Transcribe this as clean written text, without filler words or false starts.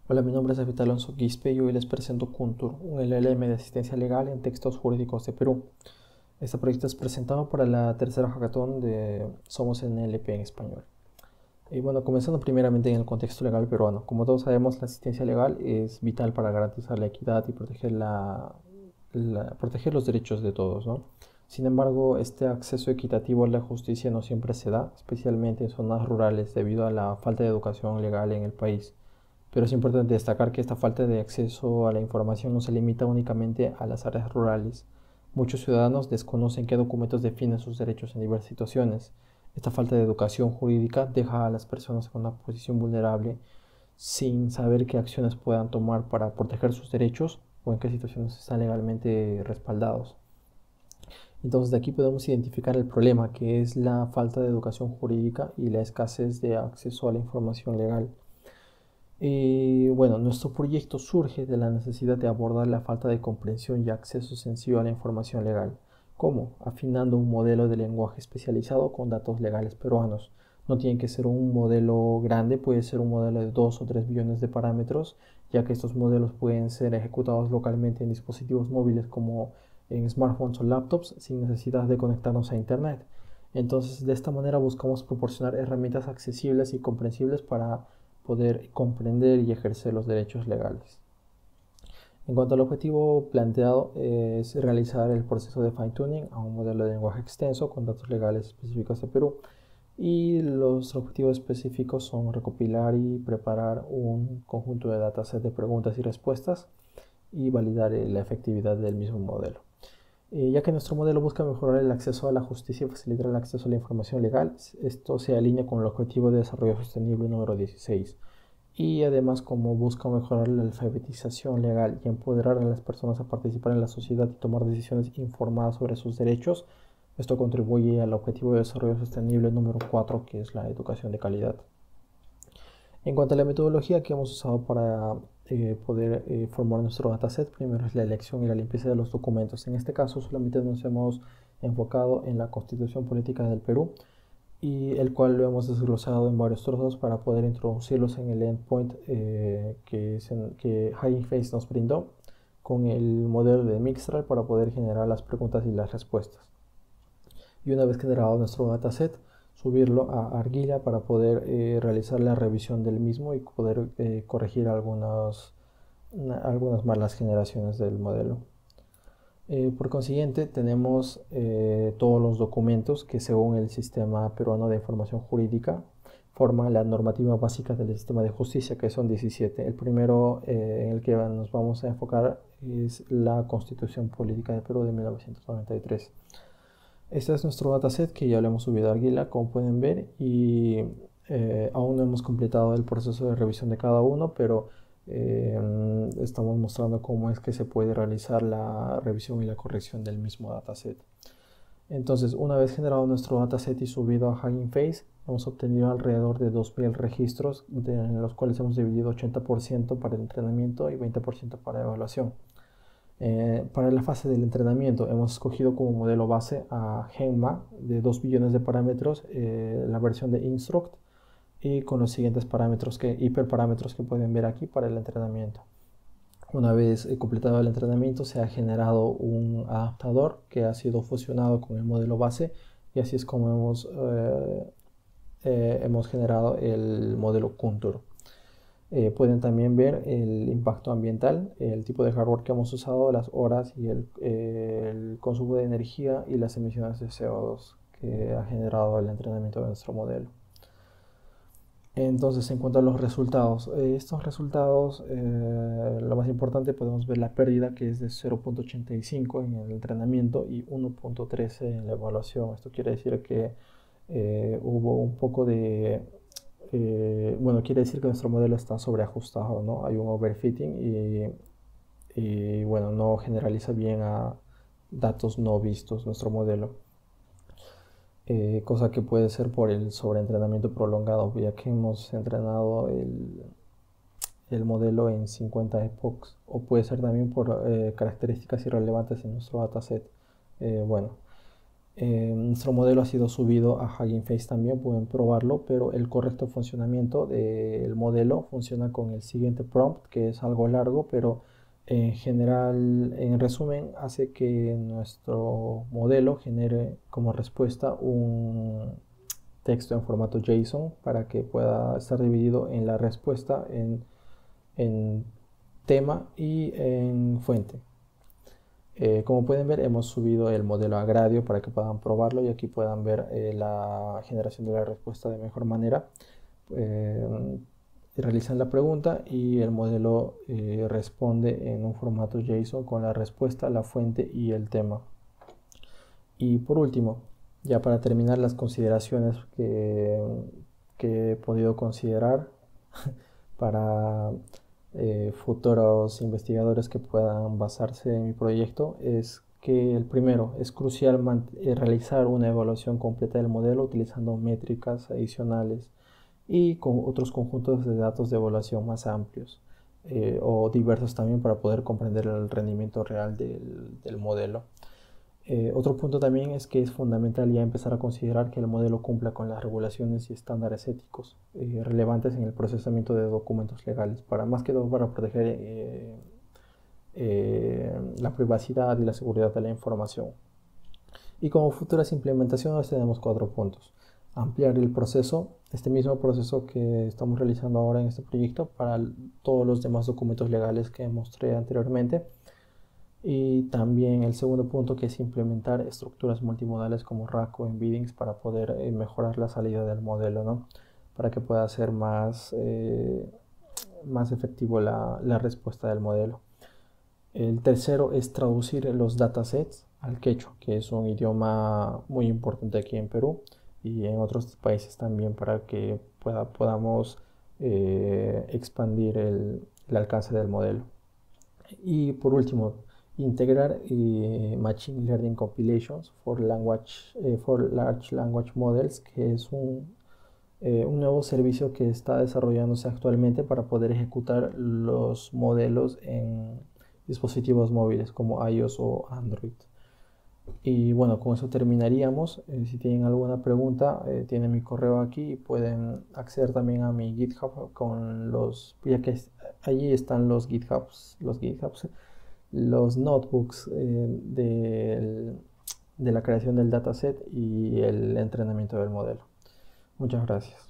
Hola, mi nombre es David Alonso Quispe y hoy les presento Kuntur, un LLM de asistencia legal en textos jurídicos de Perú. Este proyecto es presentado para la tercera hackathon de Somos NLP en español. Y bueno, comenzando primeramente en el contexto legal peruano. Como todos sabemos, la asistencia legal es vital para garantizar la equidad y proteger, proteger los derechos de todos, ¿no? Sin embargo, este acceso equitativo a la justicia no siempre se da, especialmente en zonas rurales debido a la falta de educación legal en el país. Pero es importante destacar que esta falta de acceso a la información no se limita únicamente a las áreas rurales. Muchos ciudadanos desconocen qué documentos definen sus derechos en diversas situaciones. Esta falta de educación jurídica deja a las personas en una posición vulnerable sin saber qué acciones puedan tomar para proteger sus derechos o en qué situaciones están legalmente respaldados. Entonces de aquí podemos identificar el problema, que es la falta de educación jurídica y la escasez de acceso a la información legal. Bueno, nuestro proyecto surge de la necesidad de abordar la falta de comprensión y acceso sencillo a la información legal. ¿Cómo? Afinando un modelo de lenguaje especializado con datos legales peruanos. No tiene que ser un modelo grande, puede ser un modelo de 2 o 3 billones de parámetros, ya que estos modelos pueden ser ejecutados localmente en dispositivos móviles como en smartphones o laptops sin necesidad de conectarnos a Internet. Entonces, de esta manera buscamos proporcionar herramientas accesibles y comprensibles para poder comprender y ejercer los derechos legales. En cuanto al objetivo planteado, es realizar el proceso de fine-tuning a un modelo de lenguaje extenso con datos legales específicos de Perú. Y los objetivos específicos son recopilar y preparar un conjunto de dataset de preguntas y respuestas y validar la efectividad del mismo modelo. Ya que nuestro modelo busca mejorar el acceso a la justicia y facilitar el acceso a la información legal, esto se alinea con el Objetivo de Desarrollo Sostenible número 16 y además como busca mejorar la alfabetización legal y empoderar a las personas a participar en la sociedad y tomar decisiones informadas sobre sus derechos. Esto contribuye al Objetivo de Desarrollo Sostenible número 4, que es la educación de calidad. En cuanto a la metodología que hemos usado para poder formar nuestro dataset, primero es la elección y la limpieza de los documentos. En este caso solamente nos hemos enfocado en la Constitución Política del Perú, y el cual lo hemos desglosado en varios trozos para poder introducirlos en el endpoint que Hugging Face nos brindó con el modelo de Mixtral para poder generar las preguntas y las respuestas. Y una vez generado nuestro dataset, subirlo a Argila para poder realizar la revisión del mismo y poder corregir algunas malas generaciones del modelo. Por consiguiente, tenemos todos los documentos que según el Sistema Peruano de Información Jurídica forman la normativa básica del sistema de justicia, que son 17. El primero en el que nos vamos a enfocar es la Constitución Política de Perú de 1993. Este es nuestro dataset que ya lo hemos subido a Arguila, como pueden ver, y aún no hemos completado el proceso de revisión de cada uno, pero estamos mostrando cómo es que se puede realizar la revisión y la corrección del mismo dataset. Entonces, una vez generado nuestro dataset y subido a Hugging Face, hemos obtenido alrededor de 2000 registros, en los cuales hemos dividido 80% para el entrenamiento y 20% para evaluación. Para la fase del entrenamiento hemos escogido como modelo base a GenMa de 2 billones de parámetros, la versión de Instruct, y con los siguientes parámetros hiperparámetros que pueden ver aquí para el entrenamiento. Una vez completado el entrenamiento se ha generado un adaptador que ha sido fusionado con el modelo base y así es como hemos generado el modelo Kuntur. Pueden también ver el impacto ambiental, el tipo de hardware que hemos usado, las horas y el consumo de energía y las emisiones de CO2 que ha generado el entrenamiento de nuestro modelo. Entonces, en cuanto a los resultados, estos resultados, lo más importante, podemos ver la pérdida que es de 0.85 en el entrenamiento y 1.13 en la evaluación. Esto quiere decir que hubo un poco de bueno, quiere decir que nuestro modelo está sobreajustado, ¿no? Hay un overfitting y bueno, no generaliza bien a datos no vistos nuestro modelo. Cosa que puede ser por el sobreentrenamiento prolongado, ya que hemos entrenado el modelo en 50 epochs, o puede ser también por características irrelevantes en nuestro dataset. Bueno, Nuestro modelo ha sido subido a Hugging Face también, pueden probarlo, pero el correcto funcionamiento del modelo funciona con el siguiente prompt, que es algo largo, pero en general, en resumen, hace que nuestro modelo genere como respuesta un texto en formato JSON para que pueda estar dividido en la respuesta en tema y en fuente. Como pueden ver, hemos subido el modelo a Gradio para que puedan probarlo y aquí puedan ver la generación de la respuesta de mejor manera. Realizan la pregunta y el modelo responde en un formato JSON con la respuesta, la fuente y el tema. Y por último, ya para terminar, las consideraciones que he podido considerar para futuros investigadores que puedan basarse en mi proyecto es que el primero es crucial realizar una evaluación completa del modelo utilizando métricas adicionales y con otros conjuntos de datos de evaluación más amplios o diversos también para poder comprender el rendimiento real del modelo. Otro punto también es que es fundamental ya empezar a considerar que el modelo cumpla con las regulaciones y estándares éticos relevantes en el procesamiento de documentos legales, para más que todo para proteger la privacidad y la seguridad de la información. Y como futuras implementaciones tenemos 4 puntos. Ampliar el proceso, este mismo proceso que estamos realizando ahora en este proyecto para todos los demás documentos legales que mostré anteriormente. Y también el segundo punto, que es implementar estructuras multimodales como RAG o embeddings para poder mejorar la salida del modelo, ¿no? Para que pueda ser más efectivo la respuesta del modelo. El tercero es traducir los datasets al quechua, que es un idioma muy importante aquí en Perú y en otros países también, para que podamos expandir el alcance del modelo. Y por último, integrar Machine Learning Compilations for Large Language Models, que es un nuevo servicio que está desarrollándose actualmente para poder ejecutar los modelos en dispositivos móviles como iOS o Android. Y bueno, con eso terminaríamos. Si tienen alguna pregunta, tienen mi correo aquí y pueden acceder también a mi GitHub con ya que allí están los notebooks de la creación del dataset y el entrenamiento del modelo. Muchas gracias.